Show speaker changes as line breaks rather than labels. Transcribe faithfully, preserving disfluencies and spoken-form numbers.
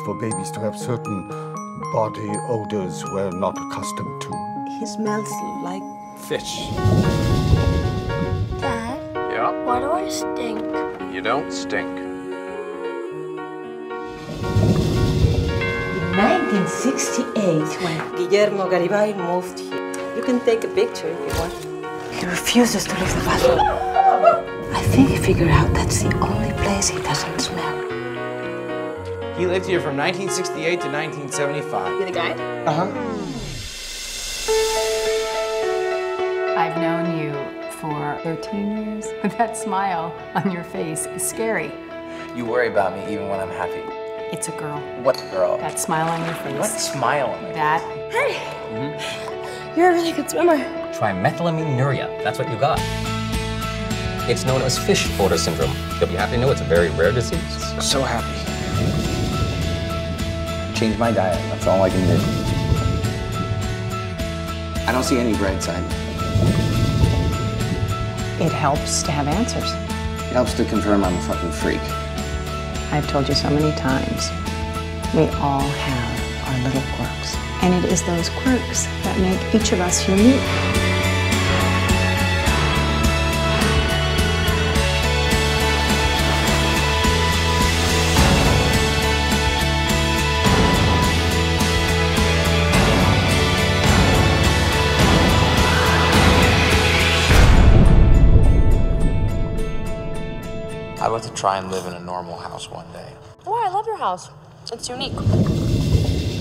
for babies to have certain body odors we're not accustomed to.
He smells like
fish.
Dad?
Yeah?
Why do I stink?
You don't stink.
In nineteen sixty-eight, when Guillermo Garibay moved here. You can take a picture if you want. He refuses to leave the bathroom. I think he figured out that's the only place he doesn't smell.
He lived here from nineteen sixty-eight to nineteen seventy-five.
You the guide?
Uh-huh.
I've known you for thirteen years. That smile on your face is scary.
You worry about me even when I'm happy.
It's a girl.
What girl?
That smile on your face.
What smile on my face?
That.
Hey!
Mm-hmm.
You're a really good swimmer.
Trimethylamine That's what you got. It's known as fish odor syndrome. You'll be happy to know it's a very rare disease.
So happy.
Change my diet. That's all I can do. I don't see any bright side.
It helps to have answers.
It helps to confirm I'm a fucking freak.
I've told you so many times, we all have our little quirks. And it is those quirks that make each of us unique.
I'd like to try and live in a normal house one day.
Oh, I love your house. It's unique.